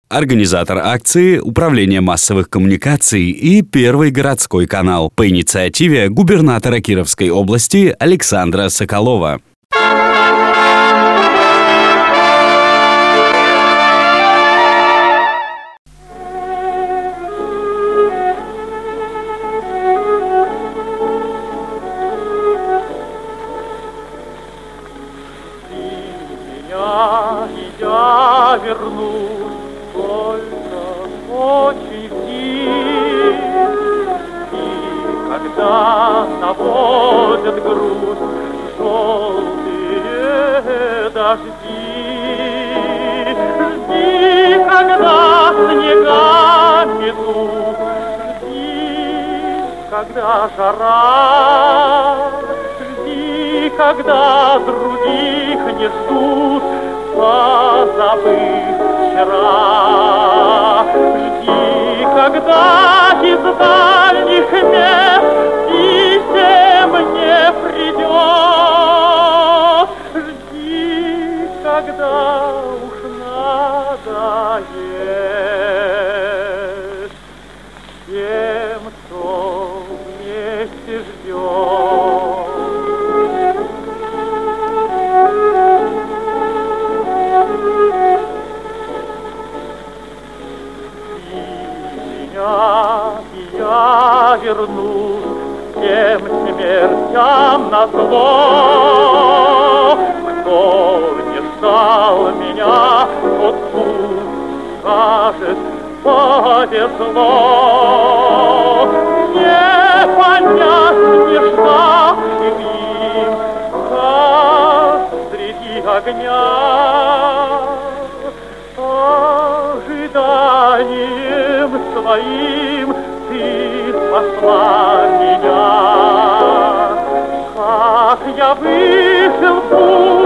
Организатор акции – Управление массовых коммуникаций и Первый городской канал по инициативе губернатора Кировской области Александра Соколова. Я вернусь только очень тихо, и когда наводят грусть желтые дожди, жди, когда снега метут, жди, когда жара, жди, когда других не ждут, позабыв вчера. Жди, когда из дальних мест писем не придет. Жди, когда уж надоест тем, кто вместе ждет. Я вернусь тем смертям назло, кто не ждал меня, тот пусть скажет повезло. Не понять, не ждать им, как среди огня, ожиданием своим ты спасла меня. Как я вышел в